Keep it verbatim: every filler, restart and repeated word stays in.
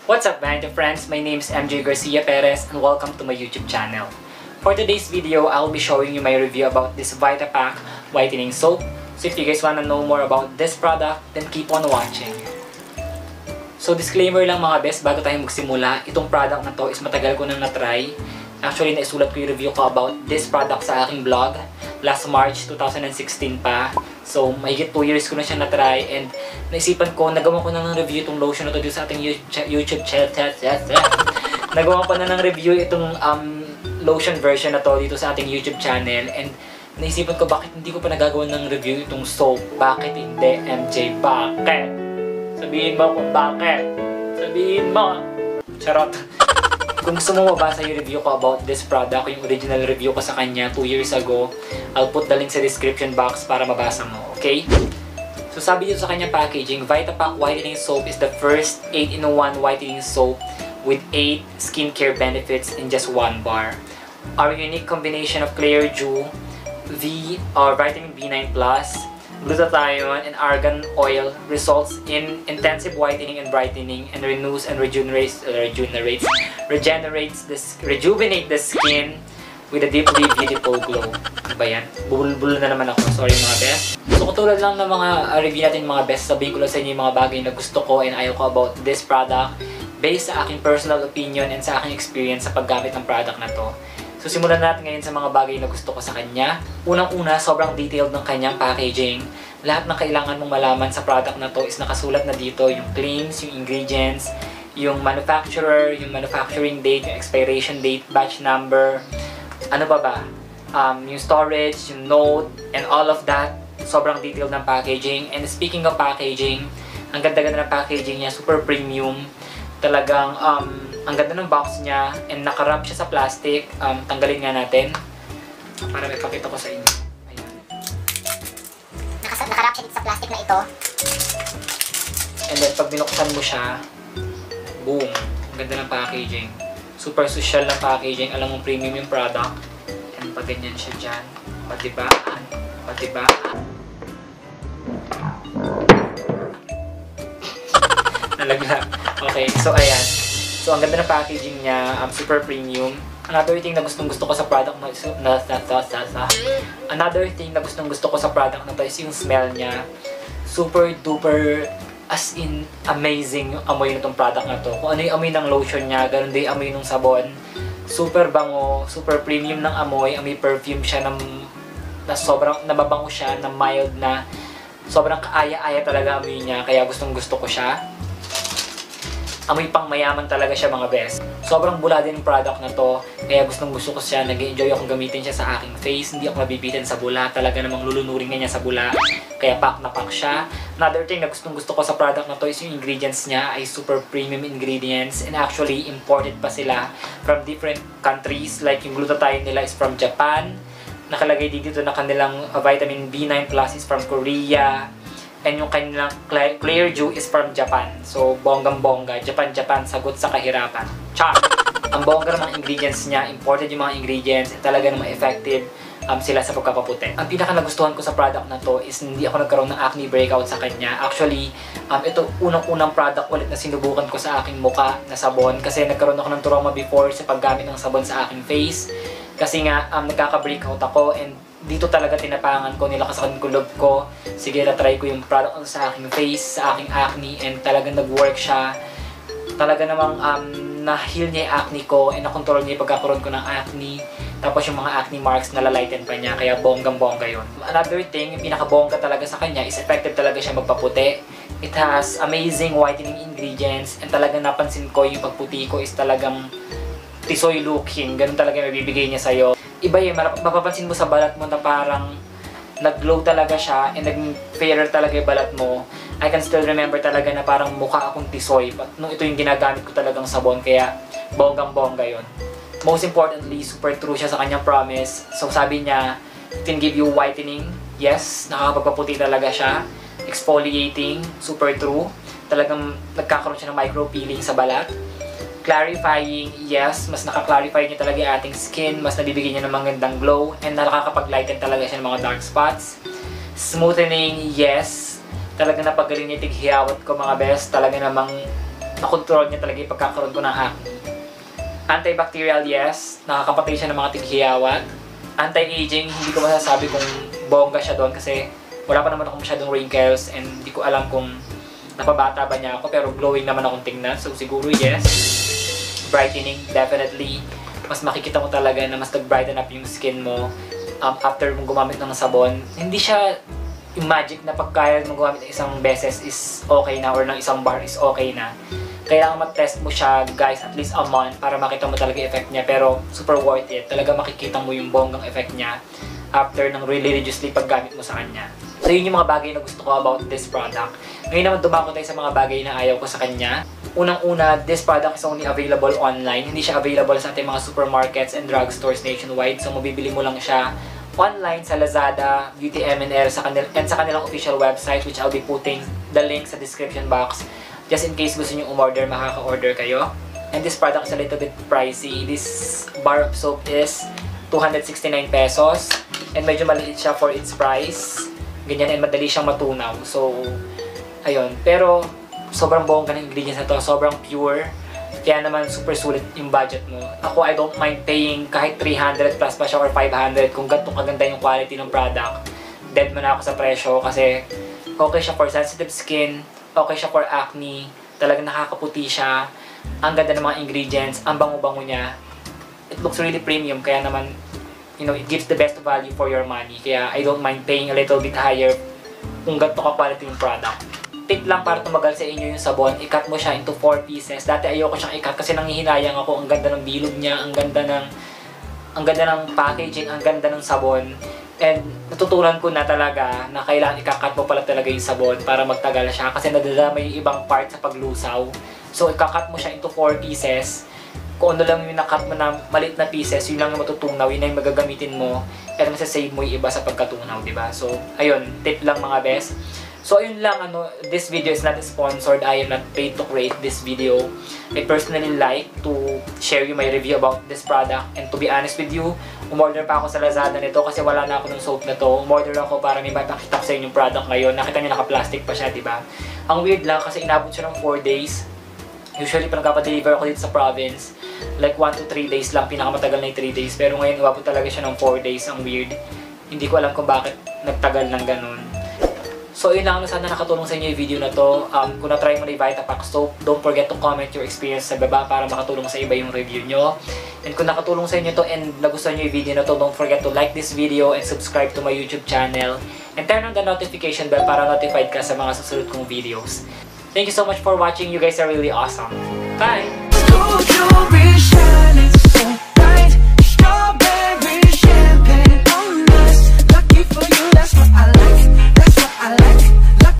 What's up, Vanity friends? My name is M J Garcia Perez and welcome to my YouTube channel. For today's video, I'll be showing you my review about this Vitapack whitening soap. So if you guys wanna know more about this product, then keep on watching. So disclaimer lang mga best, bago tayo magsimula, itong product na to is matagal ko nang na-try. Actually, naisulat ko yung review ko about this product sa aking blog last March two thousand sixteen pa. So, mahigit two years ko na siya na-try and naisipan ko, nagawa ko na ng review itong lotion na to dito sa ating YouTube channel. Nagawa ko na ng review itong um, lotion version na to dito sa ating YouTube channel and naisipan ko bakit hindi ko pa nagagawa ng review itong soap. Bakit hindi, M J? Bakit? Sabihin mo kung bakit. Sabihin mo. Charot. Kung gusto mo mabasa yung review ko about this product, yung original review ko sa kanya two years ago, I'll put the link sa description box para mabasa mo, okay? So sabi dito sa kanya packaging, Vitapack Whitening Soap is the first eight in one whitening soap with eight skincare benefits in just one bar. Our unique combination of clear dew, V or vitamin B nine plus, glutathione, and argan oil results in intensive whitening and brightening and renews and regenerates, uh, regenerates, regenerates, the, rejuvenate the skin with a deeply beautiful glow. Ano ba yan? Bulbul na naman ako. Sorry mga best. So katulad lang ng mga uh, review natin mga best, sabihin ko lang sa inyo yung mga bagay na gusto ko and ayaw ko about this product based sa aking personal opinion and sa aking experience sa paggamit ng product na to. So simulan natin ngayon sa mga bagay na gusto ko sa kanya. Unang-una, sobrang detailed ng kanyang packaging. Lahat ng kailangan mong malaman sa product na to is nakasulat na dito. Yung claims, yung ingredients, yung manufacturer, yung manufacturing date, yung expiration date, batch number, ano ba ba? Um, yung storage, yung note, and all of that. Sobrang detailed ng packaging. And speaking of packaging, ang ganda-ganda ng packaging niya, super premium. Talagang, um, ang ganda ng box niya and nakarap siya sa plastic. Um, tanggalin nga natin para may pakita ko sa inyo. Ayan. Nakarap siya dito sa plastic na ito. And then pag binuksan mo siya, boom! Ang ganda ng packaging. Super social ng packaging. Alam mo, premium yung product. And pag ganyan siya dyan. Patibaan. Patibaan. Nalaglag. Okay, so ayan. So, ang ganda ng packaging niya, um, super premium. Another thing na gustong gusto ko sa product na, na, na, na, na, na Another thing na gustong gusto ko sa product na to is yung smell niya. Super duper, as in, amazing yung amoy nitong product na to. Kung ano yung amoy ng lotion niya, ganun din yung amoy ng sabon. Super bango, super premium ng amoy. Amoy perfume siya ng, na sobrang, nababango siya, na mild na. Sobrang kaaya-aya talaga amoy niya, kaya gustong gusto ko siya. Amoy pang mayaman talaga siya mga best. Sobrang bula din yung product na to. Kaya gustong gusto ko siya. Nag-enjoy akong gamitin siya sa aking face. Hindi ako mabibitin sa bula. Talaga namang lulunurin niya sa bula. Kaya pack na pack siya. Another thing na gustong gusto ko sa product na to is yung ingredients niya ay super premium ingredients. And actually, imported pa sila from different countries. Like yung glutathione nila is from Japan. Nakalagay dito na kanilang uh, vitamin B nine plus is from Korea. And yung kanilang clear dew is from Japan. So, bonggang-bongga. Japan-Japan, sagot sa kahirapan. Char! Ang bongga ng mga ingredients niya, imported yung mga ingredients, at talaga naman effective um, sila sa pagkapaputi. Ang pinaka nagustuhan ko sa product na to is hindi ako nagkaroon ng acne breakout sa kanya. Actually, um, ito unang-unang product ulit na sinubukan ko sa aking muka na sabon. Kasi nagkaroon ako ng trauma before sa paggamit ng sabon sa aking face. Kasi nga, um, nagkaka-breakout ako and dito talaga tinapangan ko, nilakasan ko loob ko. Sige, na-try ko yung product sa aking face, sa aking acne, and talagang nag-work siya. Talaga namang um, na-heal niya yung acne ko and na-control niya yung pagkakaroon ko ng acne. Tapos yung mga acne marks nalalighten pa niya, kaya bonggang-bongga yun. Another thing, yung pinaka-bongga talaga sa kanya is effective talaga siya magpaputi. It has amazing whitening ingredients and talagang napansin ko yung pagputi ko is talagang tisoy looking. Ganun talaga yung mabibigay niya sa'yo. Iba yun, mapapansin mo sa balat mo na parang nag-glow talaga siya and nag-fairer talaga yung balat mo. I can still remember talaga na parang mukha akong tisoy. Nung ito yung ginagamit ko talagang sabon, kaya bonggang-bongga yun. Most importantly, super true siya sa kanyang promise. So sabi niya, it can give you whitening. Yes, nakakapagpaputi talaga siya. Exfoliating, super true. Talagang nagkakaroon siya ng micro-peeling sa balat. Clarifying, yes, mas naka-clarify niya talaga yung ating skin, mas nabibigyan niya ng magandang glow, and nakakapag-lighten talaga siya ng mga dark spots. Smoothening, yes, talaga napagaling niya tighiyawat ko mga best, talaga namang nakontrol niya talaga yung pagkakaroon ko ng acne. Antibacterial, yes. Nakakapatay siya ng mga tighiyawat. Anti-aging, hindi ko masasabi kung bongga siya doon kasi wala pa naman ako masyadong wrinkles and hindi ko alam kung napabata ba niya ako, pero glowing naman akong tingnan. So siguro yes. Brightening, definitely. Mas makikita mo talaga na mas nag-brighten up yung skin mo um, after mong gumamit ng sabon. Hindi siya yung magic na pagkaya mong gumamit ng isang beses is okay na or ng isang bar is okay na. Kailangan mag-test mo siya, guys, at least a month para makita mo talaga yung effect niya. Pero super worth it. Talaga makikita mo yung bonggang effect niya after ng religiously paggamit mo sa kanya. So yun yung mga bagay na gusto ko about this product. Ngayon naman dumako tayo sa mga bagay na ayaw ko sa kanya. Unang-una, this product is only available online. Hindi siya available sa ating mga supermarkets and drugstores nationwide. So mabibili mo lang siya online sa Lazada, Beauty M and L, sa kanil and sa kanilang official website, which I'll be putting the link sa description box. Just in case gusto nyo umorder, makaka-order kayo. And this product is a little bit pricey. This bar of soap is two hundred sixty-nine pesos. And medyo maliit siya for its price. Ganyan, and madali siyang matunaw. So, ayun. Pero, sobrang bongga ng ingredients na to. Sobrang pure. Kaya naman, super sulit yung budget mo. Ako, I don't mind paying kahit three hundred plus pa siya or five hundred kung ganito kaganda yung quality ng product. Dead man ako sa presyo kasi okay siya for sensitive skin. Okay siya for acne. Talagang nakakaputi siya. Ang ganda ng mga ingredients. Ang bango-bango niya. It looks really premium. Kaya naman, you know, it gives the best value for your money. Kaya I don't mind paying a little bit higher kung ganito ka-quality yung product. Tip lang para tumagal sa inyo yung sabon, i-cut mo siya into four pieces. Dati ayoko siyang i-cut kasi nanghihinayang ako. Ang ganda ng bilog niya, ang ganda ng ang ganda ng packaging, ang ganda ng sabon. And natutunan ko na talaga na kailangan i-cut mo pala talaga yung sabon para magtagal siya kasi nadadamay yung ibang part sa paglusaw. So i-cut mo siya into four pieces. Kung ano lang yung na-cut mo na maliit na pieces, yun lang yung matutunaw, yun lang yung magagamitin mo at masasave mo yung iba sa pagkatunaw, diba? So ayun, tip lang mga best. So ayun lang, ano, this video is not sponsored. I am not paid to create this video. I personally like to share you my review about this product. And to be honest with you, umorder pa ako sa Lazada nito kasi wala na ako ng soap na to. Umorder ako para may mapakita ko sa inyo yung product ngayon. Nakita niyo naka-plastic pa siya, diba? Ang weird lang kasi inabot siya ng four days. Usually, pag nagpa-deliver ako dito sa province, like one to three days lang, pinakamatagal na yung three days. Pero ngayon, umabot talaga siya ng four days. Ang weird. Hindi ko alam kung bakit nagtagal ng ganun. So, yun lang. Sana nakatulong sa inyo yung video na to. Um, kung na-try mo na yung Vitapack soap, don't forget to comment your experience sa baba para makatulong sa iba yung review nyo. And kung nakatulong sa inyo to and nagustuhan nyo yung video na to, don't forget to like this video and subscribe to my YouTube channel. And turn on the notification bell para notified ka sa mga susunod kong videos. Thank you so much for watching. You guys are really awesome. Bye!